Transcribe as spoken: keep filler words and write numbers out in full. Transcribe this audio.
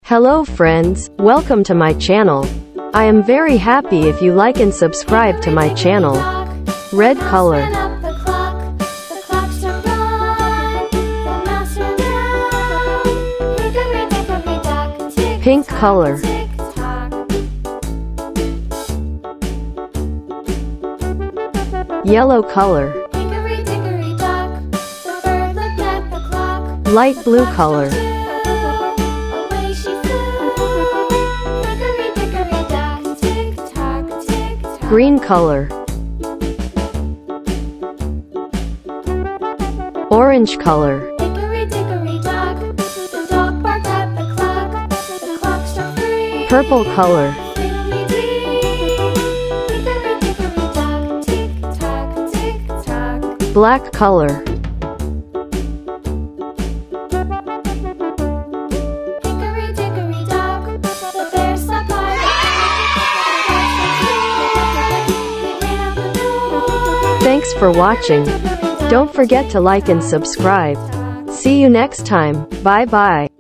Hello friends, welcome to my channel. I am very happy if you like and subscribe to my channel. Red color. Pink color. Yellow color. Light blue color. Green color. Orange color. Purple color. Black color. Thanks for watching. Don't forget to like and subscribe. See you next time. Bye bye.